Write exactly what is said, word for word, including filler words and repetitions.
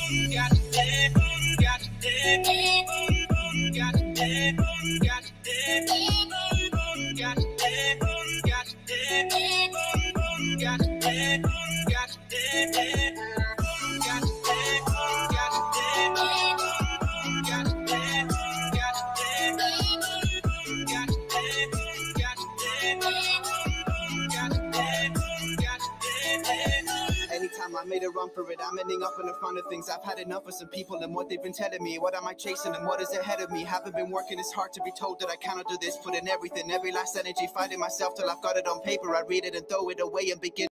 Anytime I made a run for it, I'm ending up in the front of things. I've had enough of some people and what they've been telling me. What am I chasing and what is ahead of me? Haven't been working, it's hard to be told that I cannot do this. Put in everything, every last energy, fighting myself till I've got it on paper. I read it and throw it away and begin